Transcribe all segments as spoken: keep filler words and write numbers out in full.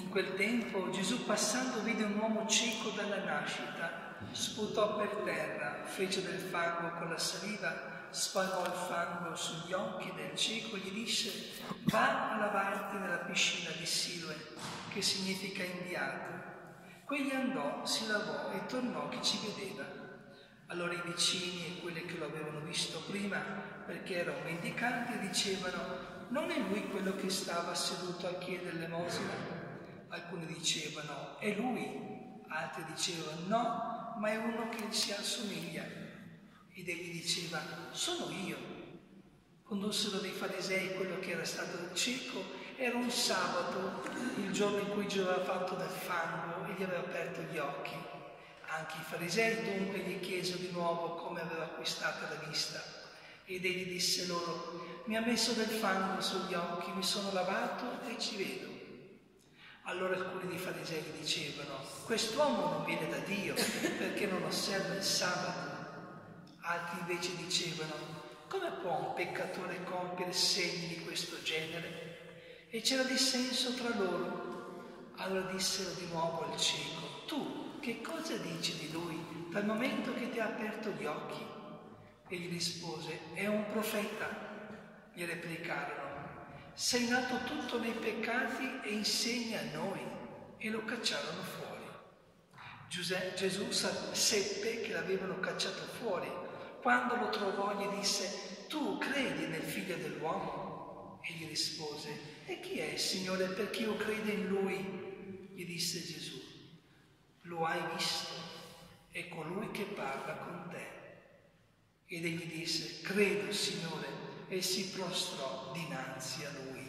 In quel tempo Gesù, passando, vide un uomo cieco dalla nascita, sputò per terra, fece del fango con la saliva, spalmò il fango sugli occhi del cieco e gli disse: va a lavarti nella piscina di Siloe, che significa inviato. Quegli andò, si lavò e tornò che ci vedeva. Allora i vicini e quelli che lo avevano visto prima, perché era un mendicante, dicevano: non è lui quello che stava seduto a chiedere l'elemosina? Alcuni dicevano: è lui. Altri dicevano: no, ma è uno che si assomiglia. Ed egli diceva: sono io. Condussero dei farisei quello che era stato cieco. Era un sabato, il giorno in cui Gesù aveva fatto del fango e gli aveva aperto gli occhi. Anche i farisei dunque gli chiesero di nuovo come aveva acquistato la vista. Ed egli disse loro: mi ha messo del fango sugli occhi, mi sono lavato e ci vedo. Allora alcuni dei farisei gli dicevano: quest'uomo non viene da Dio perché non osserva il sabato. Altri invece dicevano: come può un peccatore compiere segni di questo genere? E c'era dissenso tra loro. Allora dissero di nuovo al cieco: tu che cosa dici di lui dal momento che ti ha aperto gli occhi? Egli rispose: è un profeta. Gli replicarono: sei nato tutto nei peccati e insegna a noi. E lo cacciarono fuori. Giuse- Gesù seppe che l'avevano cacciato fuori. Quando lo trovò gli disse: tu credi nel figlio dell'uomo? Egli rispose: e chi è, Signore, perché io creda in lui? Gli disse Gesù: lo hai visto, è colui che parla con te. Ed egli disse: credo, Signore, e si prostrò dinanzi a lui.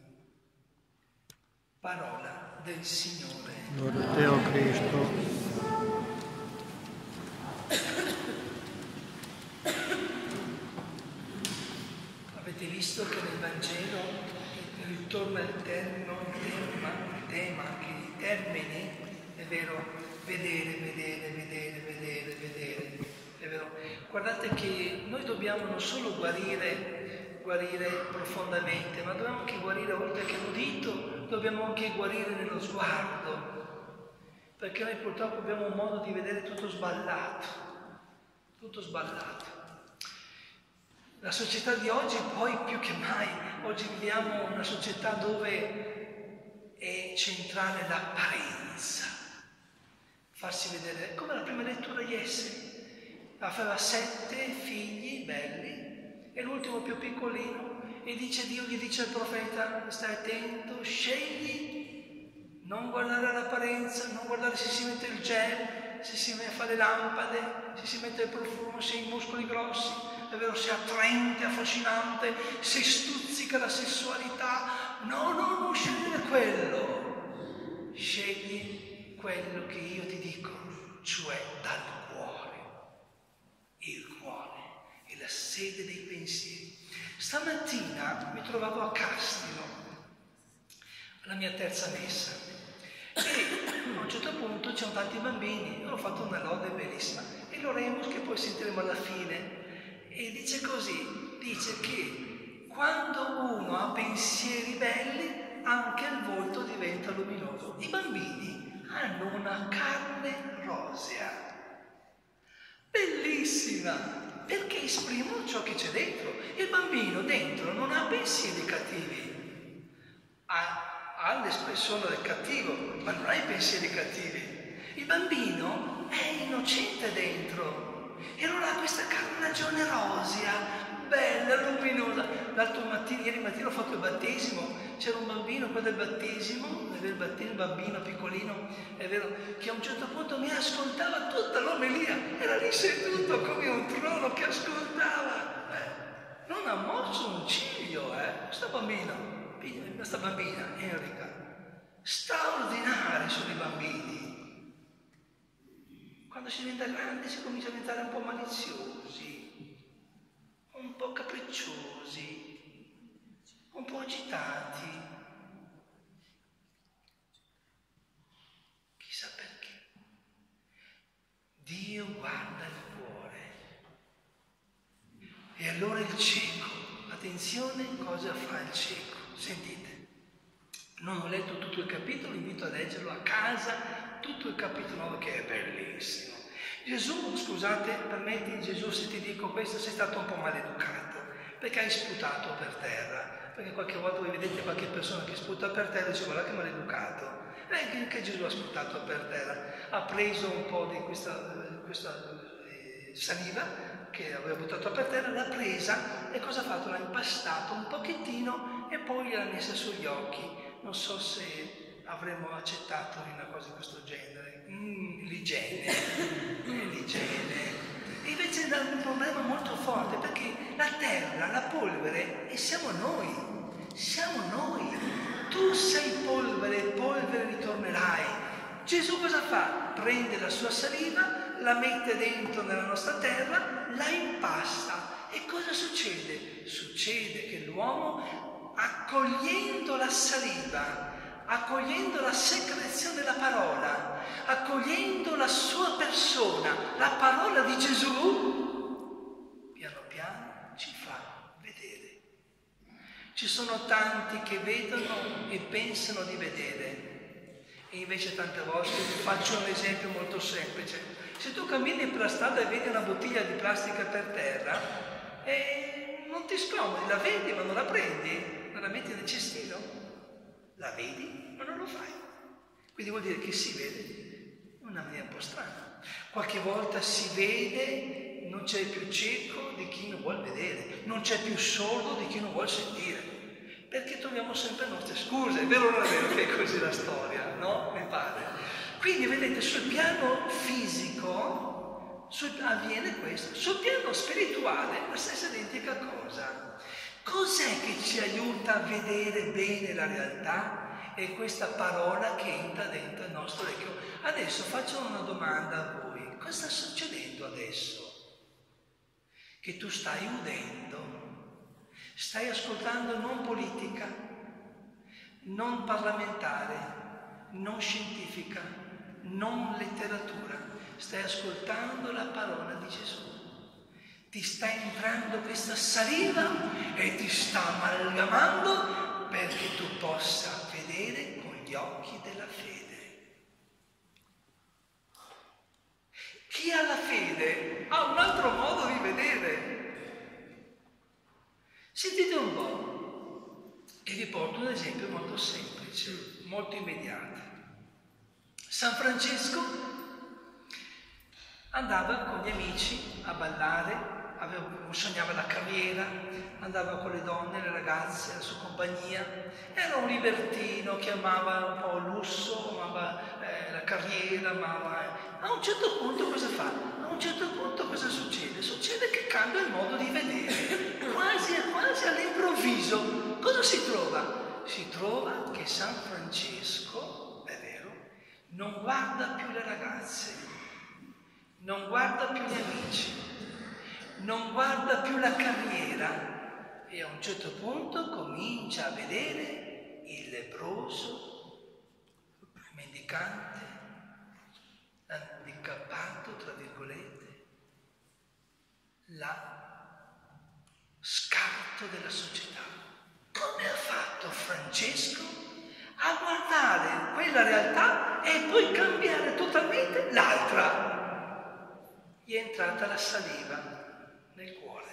Parola del Signore. Gloria a te, o Cristo. Avete visto che nel Vangelo ritorna il termine, il tema, il tema, anche i termini, è vero, vedere, vedere, vedere, vedere, vedere, è vero. Guardate che noi dobbiamo non solo guarire, guarire profondamente, ma dobbiamo anche guarire, oltre che l'udito, dobbiamo anche guarire nello sguardo, perché noi purtroppo abbiamo un modo di vedere tutto sballato, tutto sballato. La società di oggi poi più che mai, oggi viviamo una società dove è centrale l'apparenza, farsi vedere, come la prima lettura di Esse, aveva sette figli belli e l'ultimo più piccolino, e dice Dio, gli dice al profeta: stai attento, scegli, non guardare all'apparenza, non guardare se si mette il gel, se si fa le lampade, se si mette il profumo, se i muscoli grossi, è vero, se è attraente, affascinante, se stuzzica la sessualità. No, no, non scegliere quello. Scegli quello che io ti dico, cioè dal cuore. Il cuore è la sede dei pensieri. Stamattina mi trovavo a Castino, alla mia terza messa, e a un certo punto c'erano tanti bambini. Ho fatto una lode bellissima, e l'oremus, che poi sentiremo alla fine, e dice così, dice che quando uno ha pensieri belli anche il volto diventa luminoso. I bambini hanno una carne rosea, bellissima, perché esprimono ciò che c'è dentro. Il bambino dentro non ha pensieri cattivi, ha, ha l'espressione del cattivo, ma non ha i pensieri cattivi. Il bambino è innocente dentro. E allora ha questa carnagione rosea, bella, luminosa. L'altro mattina, ieri mattina ho fatto il battesimo, c'era un bambino qua del battesimo, è vero, il battesimo, un bambino piccolino, è vero, che a un certo punto mi ascoltava tutta l'omelia, era lì seduto come un trono che ascoltava. Eh, non ha mosso un ciglio, eh, questo bambino, questa bambina, Enrica, straordinari sono i bambini. Quando si diventa grande si comincia a diventare un po' maliziosi, un po' capricciosi, un po' agitati. Chissà perché. Dio guarda il cuore. E allora il cieco, attenzione cosa fa il cieco, sentite, Non ho letto tutto il capitolo, invito a leggerlo a casa, tutto il capitolo che è bellissimo. Gesù, scusate, permetti Gesù se ti dico questo, sei stato un po' maleducato, perché hai sputato per terra, perché qualche volta voi vedete qualche persona che sputa per terra e dice guarda che maleducato. E anche che Gesù ha sputato per terra, ha preso un po' di questa, questa eh, saliva che aveva buttato per terra, l'ha presa e cosa ha fatto? L'ha impastato un pochettino e poi gliel'ha messa sugli occhi. Non so se avremmo accettato una cosa di questo genere. Mm, l'igiene, mm, l'igiene. E invece è un problema molto forte perché la terra, la polvere, e siamo noi, siamo noi. Tu sei polvere, polvere ritornerai. Gesù cosa fa? Prende la sua saliva, la mette dentro nella nostra terra, la impasta. E cosa succede? Succede che l'uomo, accogliendo la saliva, accogliendo la secrezione della parola, accogliendo la sua persona, la parola di Gesù, piano piano ci fa vedere. Ci sono tanti che vedono e pensano di vedere, e invece tante volte, faccio un esempio molto semplice, se tu cammini per la strada e vedi una bottiglia di plastica per terra, e non ti scomodi, la vedi ma non la prendi, non la metti nel cestino, la vedi ma non lo fai. Quindi vuol dire che si vede in una maniera un po' strana. Qualche volta si vede, non c'è più cieco di chi non vuol vedere, non c'è più sordo di chi non vuol sentire, perché troviamo sempre le nostre scuse. È vero o non è vero che è così la storia, no? Mi pare. Quindi vedete, sul piano fisico sul, avviene questo, sul piano spirituale la stessa identica cosa. Cos'è che ci aiuta a vedere bene la realtà? È questa parola che entra dentro il nostro orecchio. Adesso faccio una domanda a voi. Cosa sta succedendo adesso? Che tu stai udendo, stai ascoltando non politica, non parlamentare, non scientifica, non letteratura, stai ascoltando la parola di Gesù. Ti sta entrando questa saliva e ti sta amalgamando perché tu possa vedere con gli occhi della fede. Chi ha la fede ha un altro modo di vedere. Sentite un po' e vi porto un esempio molto semplice, molto immediato. San Francesco andava con gli amici a ballare, aveva, sognava la carriera, andava con le donne, le ragazze, la sua compagnia. Era un libertino che amava un po' il lusso, amava eh, la carriera, amava... A un certo punto cosa fa? A un certo punto cosa succede? Succede che cambia il modo di vedere, quasi, quasi all'improvviso. Cosa si trova? Si trova che San Francesco, è vero, non guarda più le ragazze, non guarda più gli amici, non guarda più la carriera e a un certo punto comincia a vedere il leproso, il mendicante, l'handicappato, tra virgolette, la scarto della società. Come ha fatto Francesco a guardare quella realtà e poi cambiare totalmente l'altra? Gli è entrata la saliva nel cuore.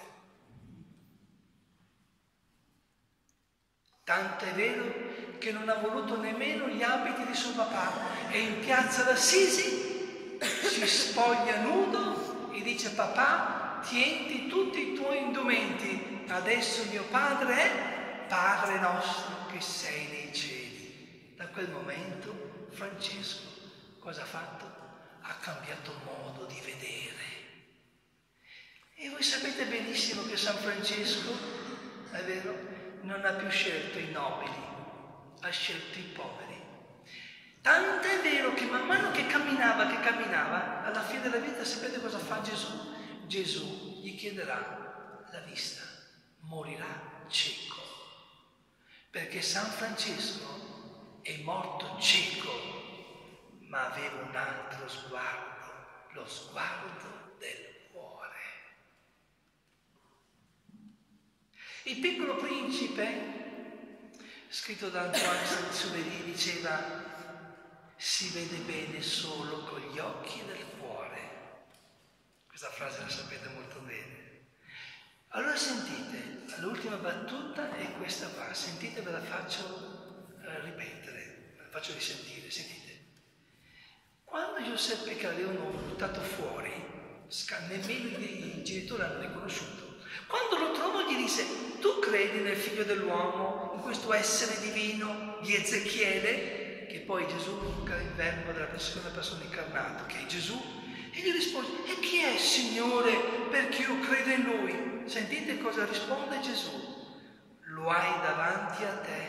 Tanto è vero che non ha voluto nemmeno gli abiti di suo papà e in piazza d'Assisi si spoglia nudo e dice: papà, tienti tutti i tuoi indumenti, adesso mio padre è Padre nostro che sei nei cieli. Da quel momento Francesco cosa ha fatto? Ha cambiato modo di vedere. E voi sapete benissimo che San Francesco, è vero, non ha più scelto i nobili, ha scelto i poveri. Tanto è vero che man mano che camminava, che camminava, alla fine della vita sapete cosa fa Gesù? Gesù gli chiederà la vista, morirà cieco. Perché San Francesco è morto cieco, ma aveva un altro sguardo, lo sguardo del cuore. Il Piccolo Principe, scritto da Antoine Saint-Exupéry, diceva: si vede bene solo con gli occhi del cuore. Questa frase la sapete molto bene. Allora sentite, l'ultima battuta è questa qua, sentite, ve la faccio eh, ripetere, ve la faccio risentire, sentite. Quando Giuseppe Caleo l'avevano buttato fuori, nemmeno i genitori l'hanno riconosciuto. Quando lo trovò gli disse: tu credi nel figlio dell'uomo, in questo essere divino di Ezechiele, che poi Gesù è il verbo della seconda persona incarnato, che è Gesù, e gli rispose: e chi è, Signore, perché io credo in Lui? Sentite cosa risponde Gesù: lo hai davanti a te,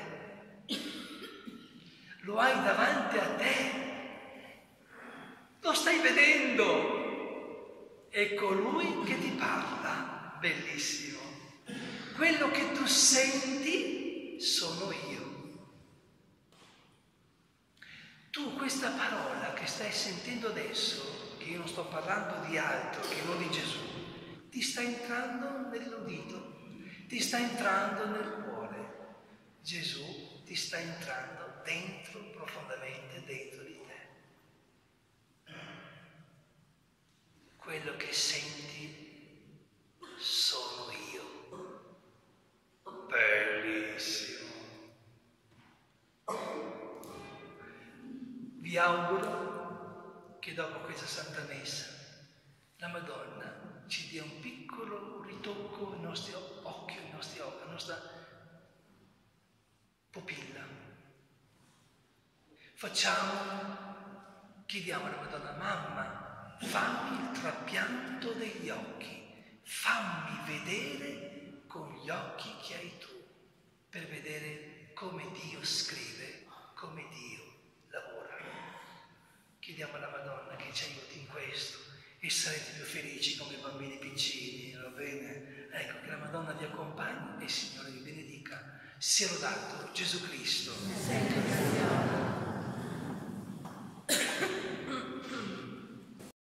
lo hai davanti a te, lo stai vedendo, è colui che ti parla. Bellissimo. Quello che tu senti sono io. Tu questa parola che stai sentendo adesso, che io non sto parlando di altro che non di Gesù, ti sta entrando nell'udito, ti sta entrando nel cuore. Gesù ti sta entrando dentro, profondamente dentro di te. Quello che senti sono io. Bellissimo. Vi auguro che dopo questa Santa Messa la Madonna ci dia un piccolo ritocco ai nostri occhi, ai nostri occhi, alla nostra pupilla. Facciamo, chiediamo alla Madonna: mamma, fammi il trapianto degli occhi, fammi vedere con gli occhi che hai tu, per vedere come Dio scrive, come Dio lavora. Chiediamo alla Madonna che ci aiuti in questo e sarete più felici come bambini piccini, va bene? Ecco, che la Madonna vi accompagni e il Signore vi benedica. Sia lodato Gesù Cristo.